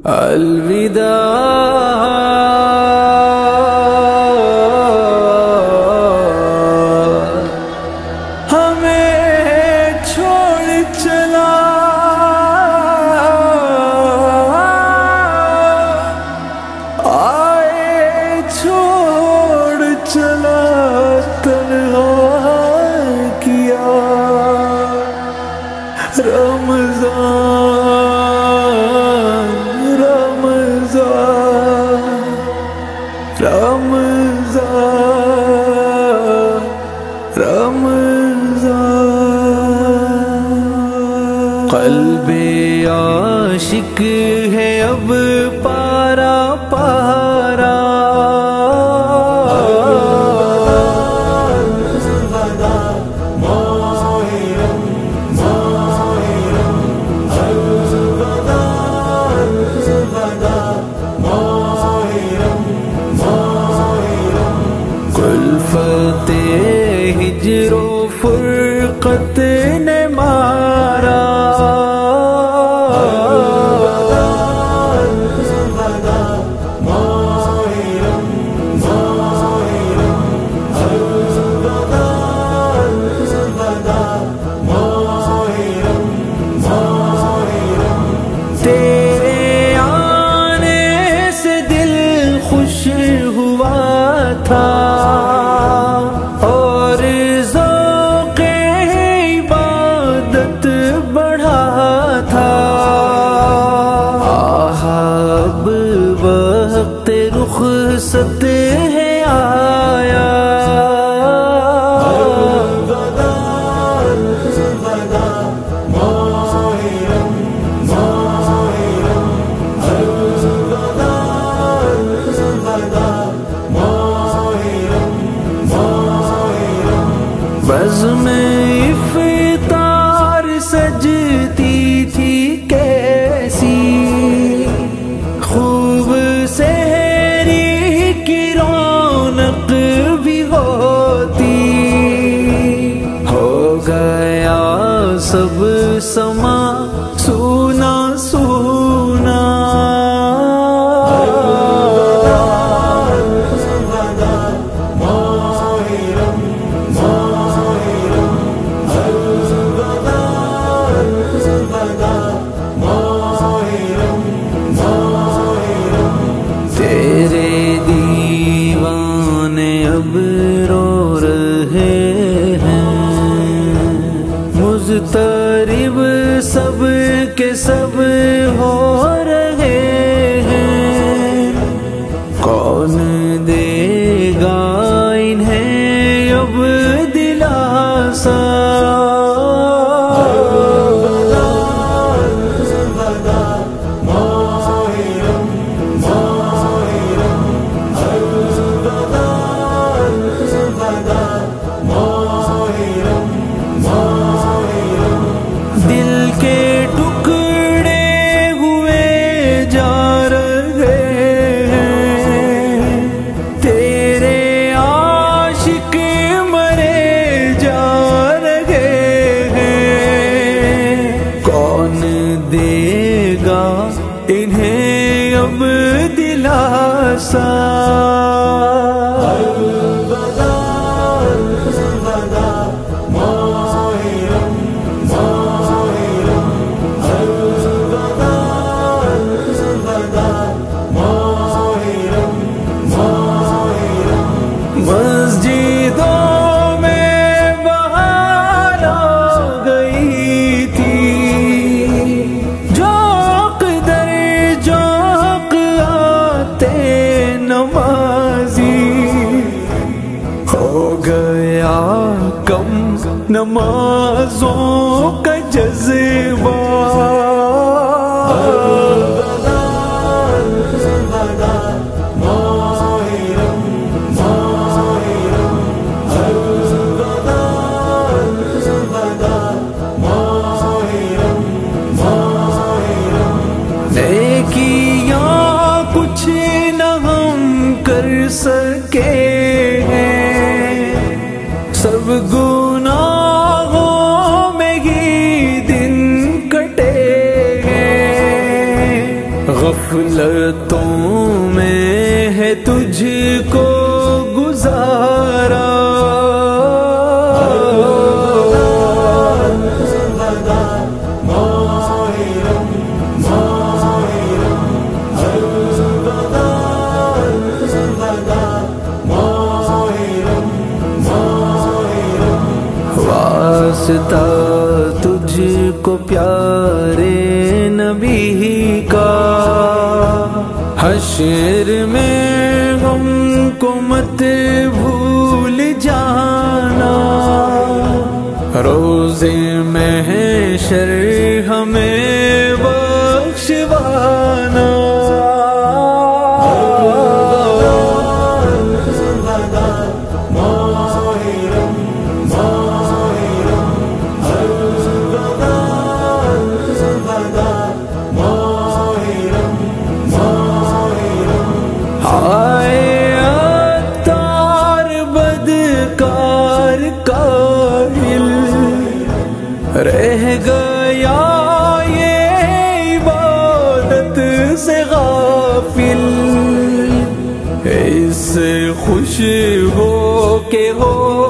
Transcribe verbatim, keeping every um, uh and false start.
قلب عاشق ہے اب پارا پارا، کلفت ہجر و فرقت نے مارا، تیرے آنے سے دل خوش ہوا تھا اور ذوق عبادت بڑھا تھا، اب وقت رخصت ہے آیا، بزم افطار سجتی تھی کیسی، خوب سحری کی رونق بھی ہوتی، ہو گیا سب سما سونا سونا، تیرے دیوانے اب رو رہے ہیں، مضطرب سب کے سب ہو رہے ہیں، کون دے گا انہیں اب دلاسا، دل کے ٹکڑے ہوئے جا رہے ہیں، تیرے عاشق مرے جا رہے ہیں، کون دے گا انہیں اب دلاسا، مسجدوں میں بہار آ گئی تھی، جوق در جوق آتے نمازی، ہو گیا کم نمازوں کا جذبہ، نیکیاں کچھ نہ ہم کر سکے ہیں، سب گناہوں میں ہی دن کٹے واسطہ تجھ کو پیارے نبی کا، حشر میں غم کو مت بھول جانا، روز محشر ہمیں بخشوانا۔ رہ گیا یہ عبادت سے غافل، اس خوش ہو کے ہو